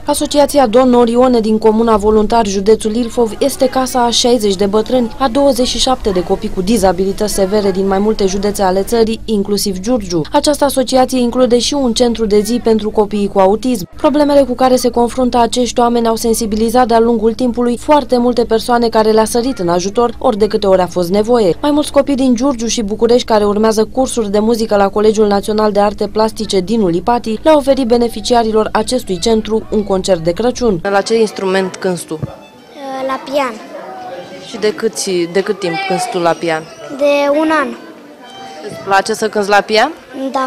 Asociația Don Orione din Comuna Voluntari, județul Ilfov, este casa a 60 de bătrâni, a 27 de copii cu dizabilități severe din mai multe județe ale țării, inclusiv Giurgiu. Această asociație include și un centru de zi pentru copiii cu autism. Problemele cu care se confruntă acești oameni au sensibilizat de-a lungul timpului foarte multe persoane care le-a sărit în ajutor ori de câte ori a fost nevoie. Mai mulți copii din Giurgiu și București care urmează cursuri de muzică la Colegiul Național de Arte Plastice Dinu Lipati le-au oferit beneficiarilor acestui centru un concert de Crăciun. La ce instrument cânti tu? La pian. Și de cât timp cânti tu la pian? De un an. Îți place să cânti la pian? Da.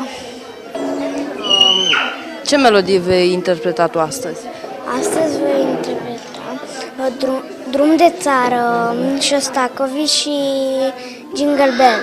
Ce melodie vei interpreta tu astăzi? Astăzi voi interpreta Drum de țară, Șostakovici și Jingle Bell.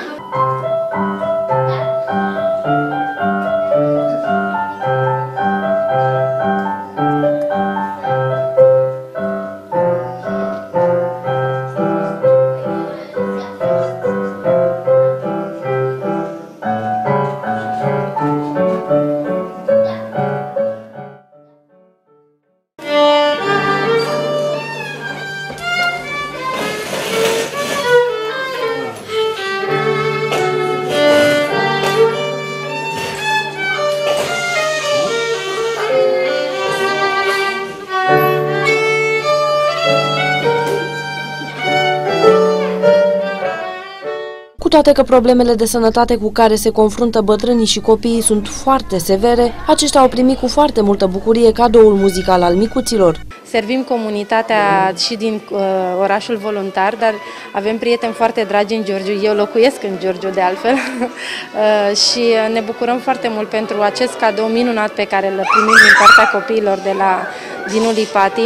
Cu toate că problemele de sănătate cu care se confruntă bătrânii și copiii sunt foarte severe, aceștia au primit cu foarte multă bucurie cadoul muzical al micuților. Servim comunitatea și din orașul Voluntar, dar avem prieteni foarte dragi în Giurgiu. Eu locuiesc în Giurgiu de altfel și ne bucurăm foarte mult pentru acest cadou minunat pe care îl primim din partea copiilor de la Dinu Lipati.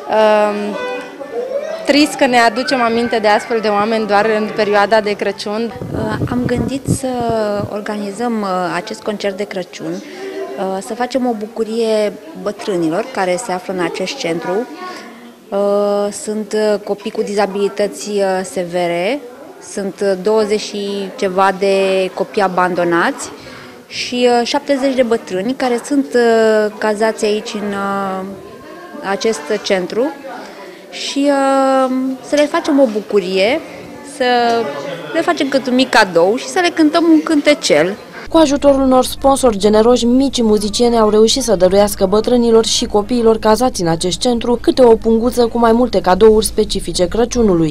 Trist că ne aducem aminte de astfel de oameni doar în perioada de Crăciun. Am gândit să organizăm acest concert de Crăciun, să facem o bucurie bătrânilor care se află în acest centru. Sunt copii cu dizabilități severe, sunt 20 și ceva de copii abandonați și 70 de bătrâni care sunt cazați aici în acest centru. Și să le facem o bucurie, să le facem cât un mic cadou și să le cântăm un cântecel. Cu ajutorul unor sponsori generoși, micii muzicieni au reușit să dăruiască bătrânilor și copiilor cazați în acest centru câte o punguță cu mai multe cadouri specifice Crăciunului.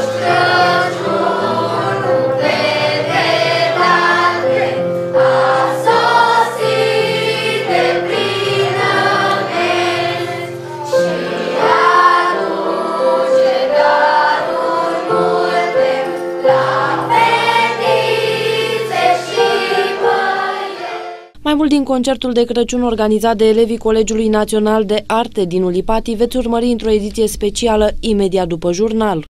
Mai mult din concertul de Crăciun organizat de elevii Colegiului Național de Arte Dinu Lipati veți urmări într-o ediție specială imediat după jurnal.